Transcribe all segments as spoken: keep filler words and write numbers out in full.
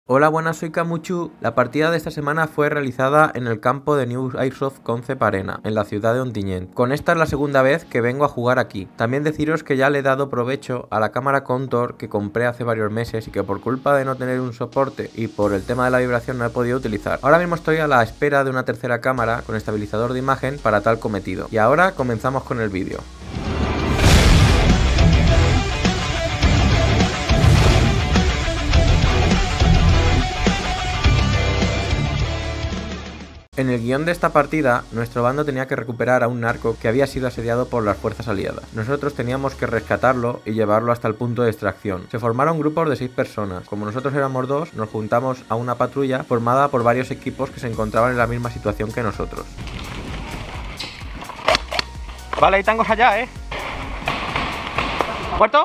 Hola, buenas, soy Camuchu. La partida de esta semana fue realizada en el campo de New Airsoft Concept Arena, en la ciudad de Ontinyent. Con esta es la segunda vez que vengo a jugar aquí. También deciros que ya le he dado provecho a la cámara Contour que compré hace varios meses y que por culpa de no tener un soporte y por el tema de la vibración no he podido utilizar. Ahora mismo estoy a la espera de una tercera cámara con estabilizador de imagen para tal cometido. Y ahora comenzamos con el vídeo. En el guión de esta partida, nuestro bando tenía que recuperar a un narco que había sido asediado por las fuerzas aliadas. Nosotros teníamos que rescatarlo y llevarlo hasta el punto de extracción. Se formaron grupos de seis personas. Como nosotros éramos dos, nos juntamos a una patrulla formada por varios equipos que se encontraban en la misma situación que nosotros. Vale, hay tangos allá, ¿eh? ¿Muerto?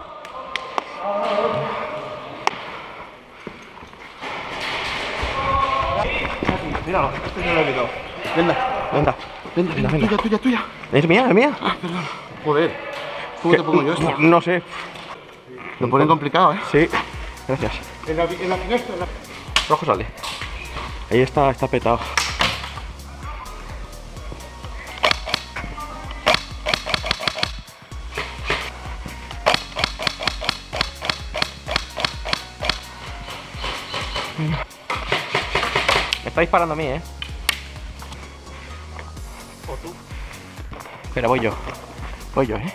Míralo, este no lo he visto. Venda, venda, venda, venda, venda. Tuya, tuya, tuya. ¿Es mía? ¿Es mía? Ah, perdón. Joder. ¿Cómo te pongo yo esto? No sé. Lo ponen complicado, ¿eh? Sí. Gracias. En la, en la finestra. En la... Rojo sale. Ahí está, está petado. Me está disparando a mí, ¿eh? O tú. Espera, voy yo. Voy yo, ¿eh?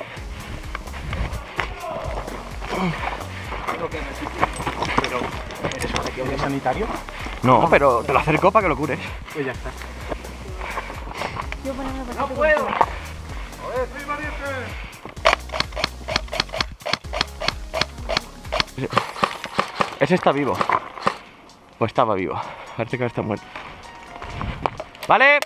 Creo que necesito. Pero, ¿eres un equipo de sanitario? No, pero te lo acerco para que lo cures. Pues ya está. ¡No puedo! ¡Joder, soy valiente! Ese está vivo. O estaba vivo. Parece que está muerto. ¡Vale!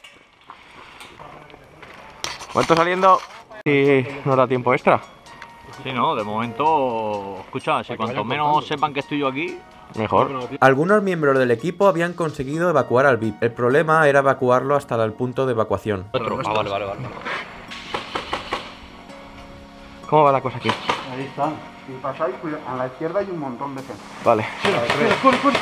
Muerto saliendo. Si nos da tiempo extra. Sí, no, de momento, escucha, si cuanto menos sepan que estoy yo aquí, mejor. Algunos miembros del equipo habían conseguido evacuar al V I P. El problema era evacuarlo hasta el punto de evacuación. otro. Ah, vale, vale, vale. ¿Cómo va la cosa aquí? Ahí está. Si pasáis, a la izquierda hay un montón de gente. Vale. Corre, corre, corre.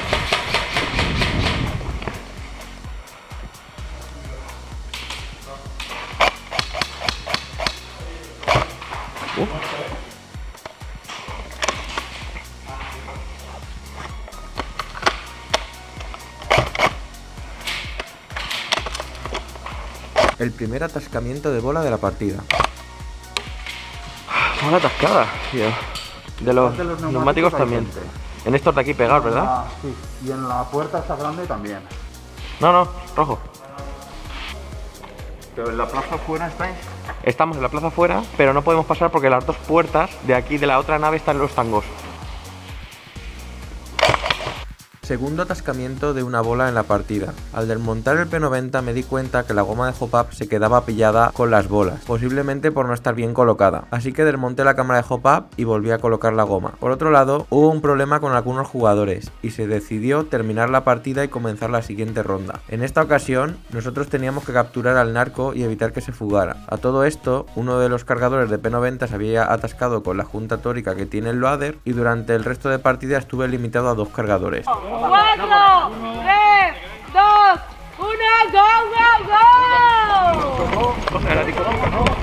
Uh. El primer atascamiento de bola de la partida. Una atascada, tío. De los, De los neumáticos, neumáticos hay también. gente. En estos de aquí pegados, ¿verdad? Ah, sí. Y en la puerta esta grande también. No, no, rojo. Pero en la plaza afuera estáis. Estamos en la plaza afuera, pero no podemos pasar porque las dos puertas de aquí de la otra nave están en los tangos. Segundo atascamiento de una bola en la partida. Al desmontar el P noventa me di cuenta que la goma de hop-up se quedaba pillada con las bolas, posiblemente por no estar bien colocada, así que desmonté la cámara de hop-up y volví a colocar la goma. Por otro lado, hubo un problema con algunos jugadores y se decidió terminar la partida y comenzar la siguiente ronda. En esta ocasión, nosotros teníamos que capturar al narco y evitar que se fugara. A todo esto, uno de los cargadores de P noventa se había atascado con la junta tórica que tiene el loader y durante el resto de partida estuve limitado a dos cargadores. ¡Cuatro! ¡Tres! ¡Dos! ¡Uno! ¡Go, go, go!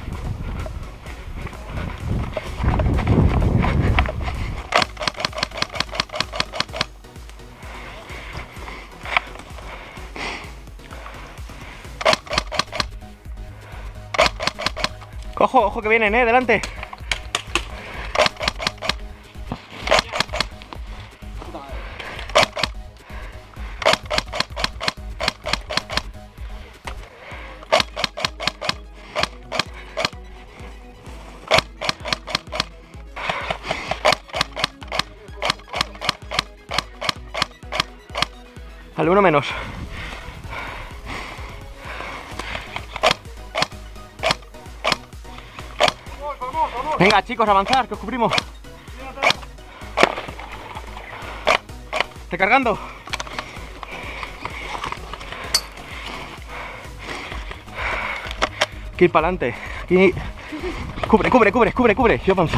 ¡Ojo, ojo que vienen, eh! ¡Delante! Al uno menos. Venga, chicos, avanzar, que os cubrimos. Recargando. que ir para adelante. Y... Cubre, cubre, cubre, cubre, cubre. Yo avanzo.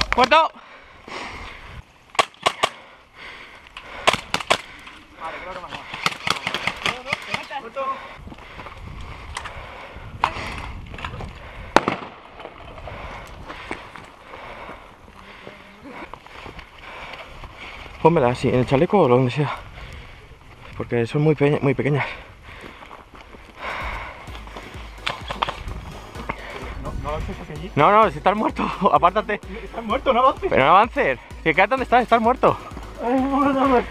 ¡Muerto! Pónmela así, en el chaleco o donde sea. Porque son muy, pe muy pequeñas. No, no avances hacia allí. No, no, si estás muerto, apártate. Estás muerto, no avances. Pero no avances. Si quédate donde estás, estás muerto. No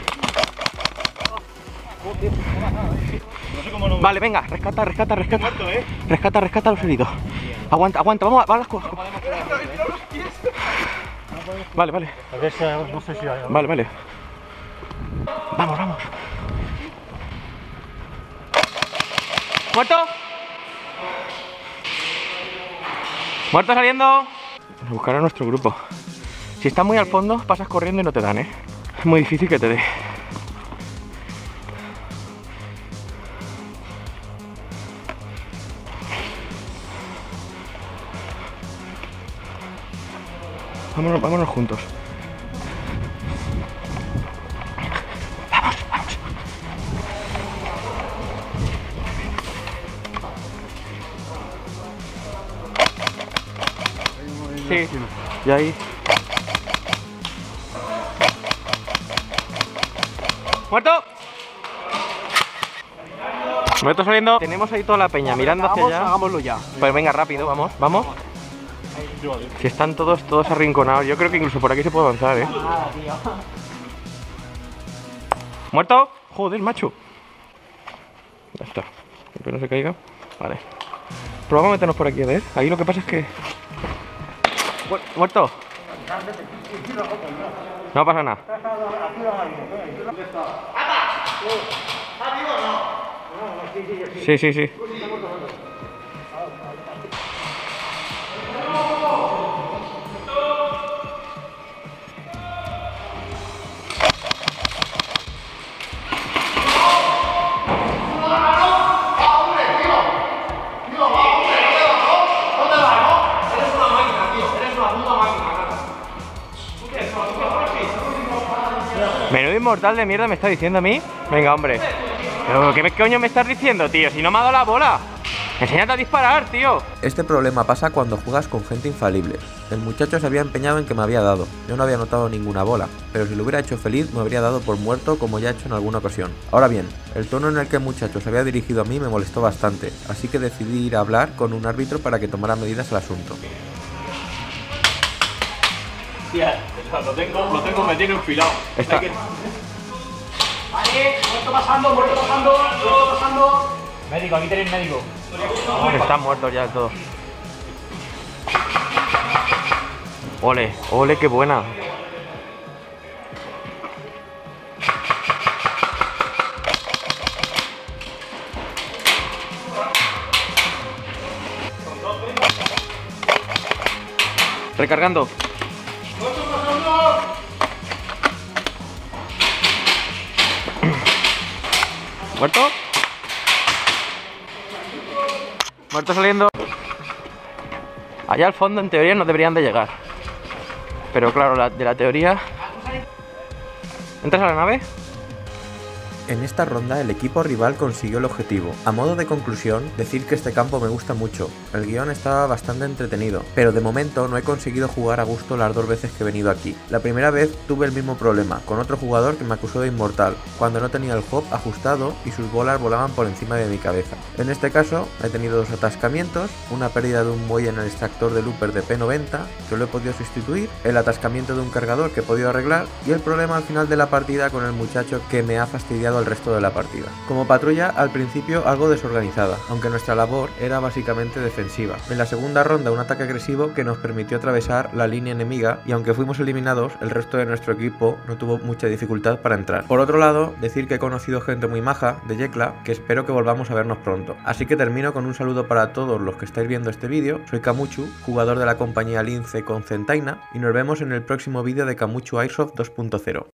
sé cómo no. Vale, venga, rescata, rescata, rescata. Muerto, ¿eh? Rescata, rescata a los heridos. Aguanta, aguanta, vamos a, vamos a las cosas. Vale, vale. A ver si hay- no sé si hay. Vale, vale. Vamos, vamos. ¿Muerto? ¿Muerto saliendo? Buscar a nuestro grupo. Si estás muy al fondo, pasas corriendo y no te dan, ¿eh? Es muy difícil que te dé. Vámonos, vámonos juntos. Vamos, vamos. Sí, y ahí. ¡Muerto! Muerto saliendo. Tenemos ahí toda la peña mirando hacia allá. Hagámoslo ya. Pues venga, rápido, vamos, vamos. Si están todos, todos arrinconados, yo creo que incluso por aquí se puede avanzar, ¿eh? ¿Muerto? Joder, macho. Ya está. Que no se caiga. Vale. Probamos a meternos por aquí, a ver. Ahí lo que pasa es que... Mu- ¿Muerto? No pasa nada. Sí, sí, sí. Menudo inmortal de mierda me está diciendo a mí. Venga, hombre. Pero ¿qué coño me estás diciendo, tío? Si no me ha dado la bola. Enséñate a disparar, tío. Este problema pasa cuando juegas con gente infalible. El muchacho se había empeñado en que me había dado. Yo no había notado ninguna bola, pero si lo hubiera hecho feliz me habría dado por muerto como ya he hecho en alguna ocasión. Ahora bien, el tono en el que el muchacho se había dirigido a mí me molestó bastante, así que decidí ir a hablar con un árbitro para que tomara medidas al asunto. Tía, lo tengo, lo tengo metido enfilado. Está. Hay que- Vale, muerto pasando, muerto pasando, muerto pasando. Médico, aquí tenéis médico. Están muertos ya todos. Ole, ole, qué buena. Recargando. ¿Muerto? Muerto saliendo. Allá al fondo en teoría no deberían de llegar. Pero claro, la, de la teoría... ¿Entras a la nave? En esta ronda el equipo rival consiguió el objetivo. A modo de conclusión, decir que este campo me gusta mucho. El guión estaba bastante entretenido, pero de momento no he conseguido jugar a gusto las dos veces que he venido aquí. La primera vez tuve el mismo problema, con otro jugador que me acusó de inmortal, cuando no tenía el hop ajustado y sus bolas volaban por encima de mi cabeza. En este caso, he tenido dos atascamientos, una pérdida de un muelle en el extractor de looper de P noventa, que lo he podido sustituir, el atascamiento de un cargador que he podido arreglar, y el problema al final de la partida con el muchacho que me ha fastidiado el resto de la partida. Como patrulla, al principio algo desorganizada, aunque nuestra labor era básicamente defensiva. En la segunda ronda un ataque agresivo que nos permitió atravesar la línea enemiga y aunque fuimos eliminados, el resto de nuestro equipo no tuvo mucha dificultad para entrar. Por otro lado, decir que he conocido gente muy maja de Yecla, que espero que volvamos a vernos pronto. Así que termino con un saludo para todos los que estáis viendo este vídeo. Soy Camuchu, jugador de la compañía Lince con Centaina, y nos vemos en el próximo vídeo de Camuchu Airsoft dos punto cero.